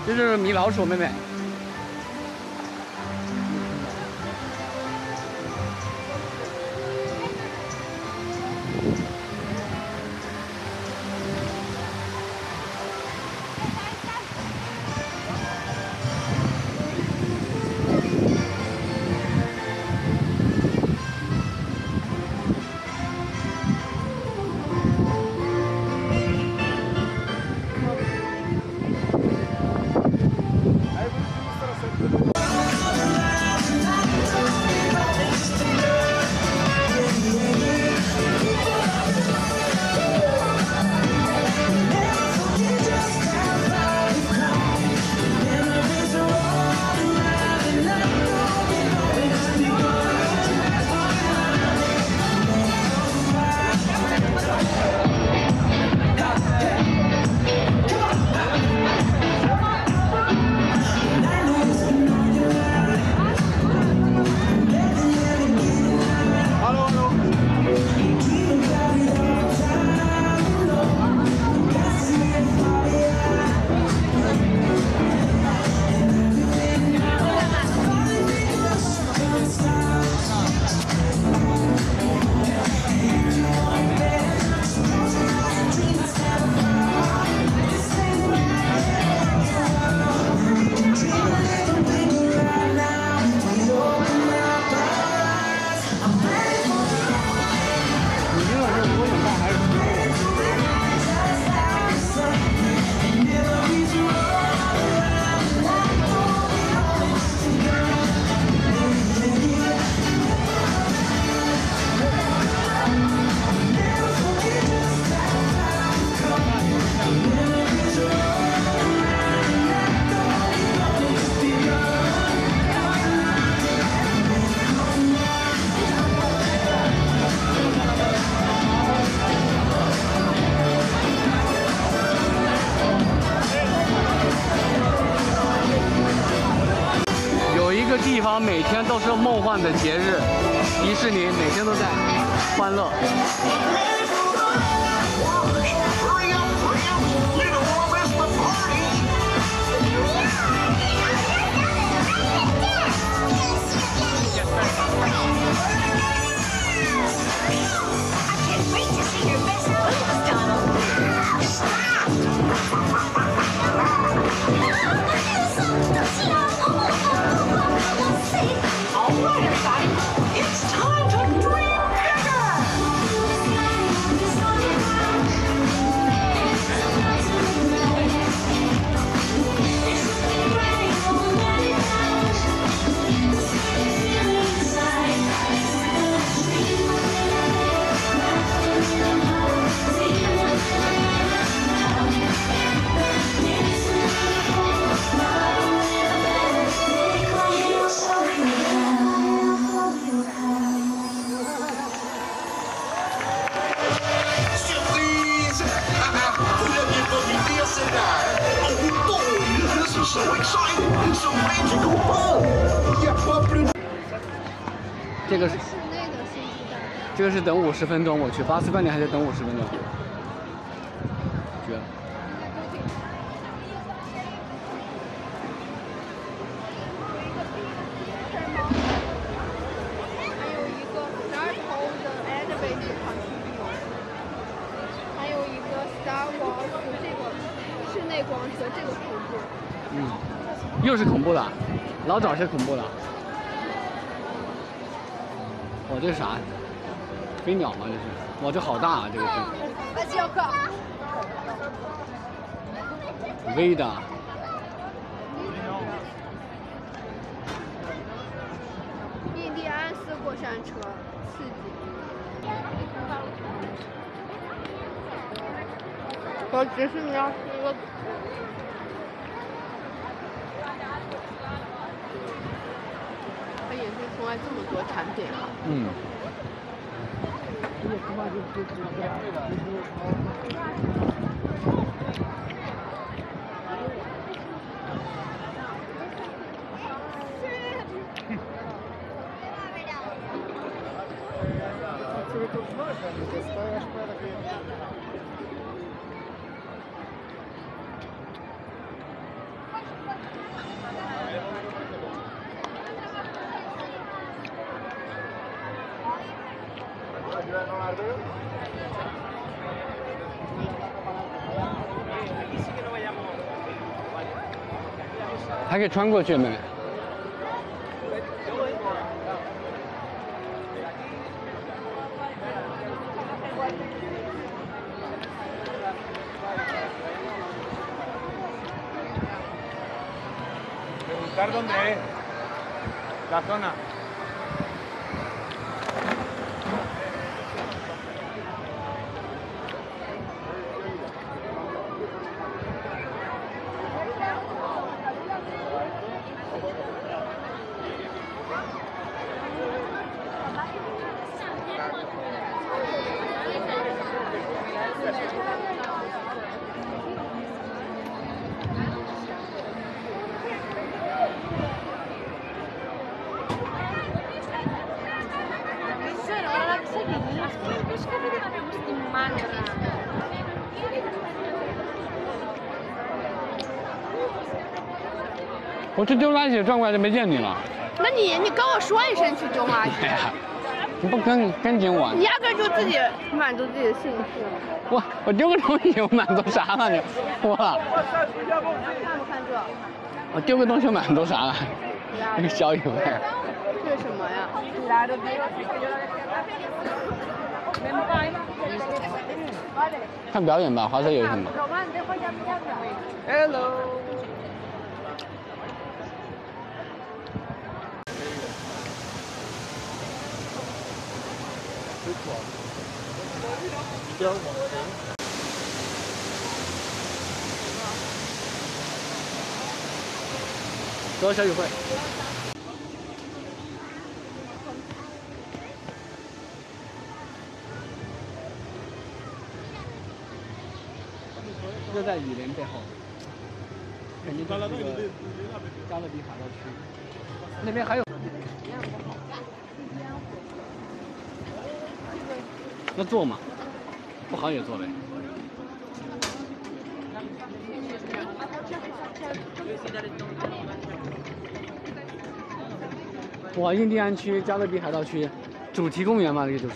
这是米老鼠妹妹。 地方每天都是梦幻的节日，迪士尼每天都在欢乐。这个是等50分钟，我去巴斯光年还得等50分钟，绝了。 还有一个 Star Wars 这个室内光车，这个恐怖。 又是恐怖的，老早是恐怖的。我这是啥？飞鸟吗？这是？哇，这好大啊！这个是。微的。 印第安斯过山车，刺激。我迪士尼要是一个。它衍生出来这么多产品哈。 还可以穿过去，妹妹。 ¿Preguntar dónde es? La zona. Magra. 我去丢垃圾转过来就没见你了。 那你跟我说一声去丢垃圾。 哎呀，你不跟紧我？ 你压根就自己满足自己的兴趣。 我丢个东西我满足啥了你？哇！ 看不看这？ 我丢个东西我满足啥了？那个小雨味。 这是什么呀？ 看表演吧，滑车有什么 Hello. 多小雨会。就在雨林背后，肯定就是这个加勒比海盗区。那边还有。那坐嘛，不好也坐呗。哇，印第安区加勒比海盗区主题公园嘛，这个就是。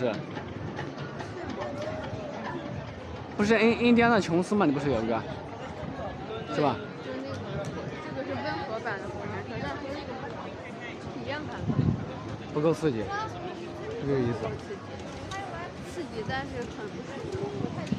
不是印第安纳琼斯嘛？你不是有一个，是吧？ 这个是温和版的火山车，但和那个体验感不够刺激，没有意思。 刺激，但是很不舒服。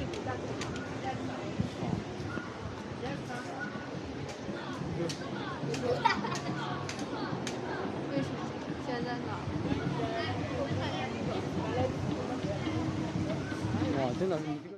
为什么？现在哪？ 哇，真的是。